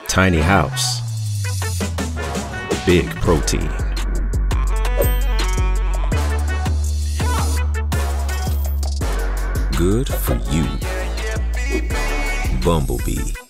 Tiny house. Big protein. Good for you. Bumblebee.